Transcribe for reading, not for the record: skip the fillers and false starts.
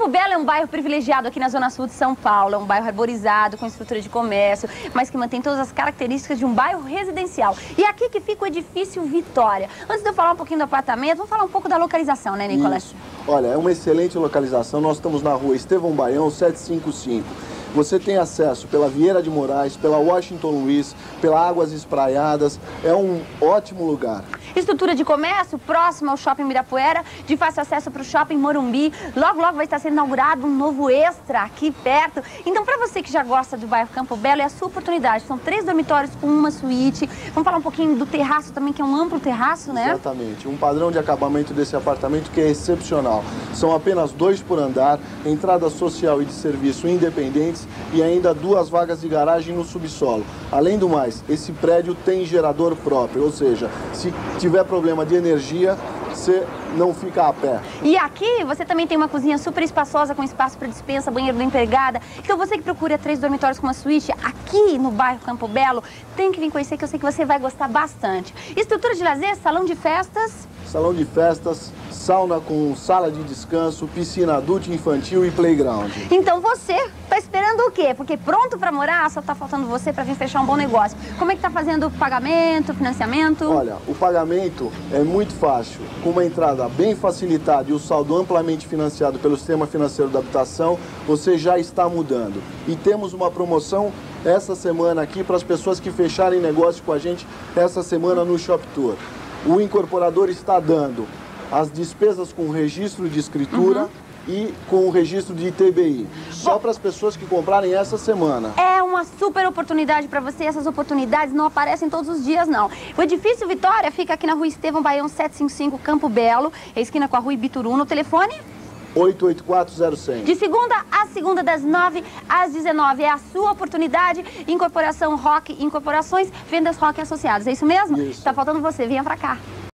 Campo Belo é um bairro privilegiado aqui na Zona Sul de São Paulo. É um bairro arborizado, com estrutura de comércio, mas que mantém todas as características de um bairro residencial. E é aqui que fica o edifício Vitória. Antes de eu falar um pouquinho do apartamento, vamos falar um pouco da localização, né, Nicolas? Isso. Olha, é uma excelente localização. Nós estamos na rua Estevão Baião, 755. Você tem acesso pela Vieira de Moraes, pela Washington Luiz, pela Águas Espraiadas. É um ótimo lugar. Estrutura de comércio próximo ao Shopping Ibirapuera, de fácil acesso para o Shopping Morumbi. Logo, logo vai estar sendo inaugurado um novo Extra aqui perto. Então, para você que já gosta do bairro Campo Belo, é a sua oportunidade. São 3 dormitórios com uma suíte. Vamos falar um pouquinho do terraço também, que é um amplo terraço, né? Exatamente. Um padrão de acabamento desse apartamento que é excepcional. São apenas 2 por andar, entrada social e de serviço independentes e ainda 2 vagas de garagem no subsolo. Além do mais, esse prédio tem gerador próprio, ou seja, se tiver problema de energia, você não fica a pé. E aqui você também tem uma cozinha super espaçosa, com espaço para dispensa, banheiro da empregada. Então você que procura 3 dormitórios com uma suíte, aqui no bairro Campo Belo, tem que vir conhecer, que eu sei que você vai gostar bastante. Estrutura de lazer, salão de festas. Salão de festas, sauna com sala de descanso, piscina adulta, infantil e playground. Então você tá esperando o quê? Porque pronto para morar, só tá faltando você para vir fechar um bom negócio. Como é que tá fazendo o pagamento, financiamento? Olha, o pagamento é muito fácil. Com uma entrada bem facilitada e o saldo amplamente financiado pelo Sistema Financeiro da Habitação, você já está mudando. E temos uma promoção essa semana aqui para as pessoas que fecharem negócio com a gente essa semana no Shop Tour. O incorporador está dando as despesas com registro de escritura e com o registro de ITBI. Só para as pessoas que comprarem essa semana. É uma super oportunidade para você. Essas oportunidades não aparecem todos os dias, não. O edifício Vitória fica aqui na rua Estevão Baião 755, Campo Belo. É esquina com a rua Ibituruno. O telefone? 884-0100. De segunda a segunda, das 9 às 19. É a sua oportunidade. Incorporação Rock Incorporações, vendas Rock Associados. É isso mesmo? Isso. Tá faltando você. Venha pra cá.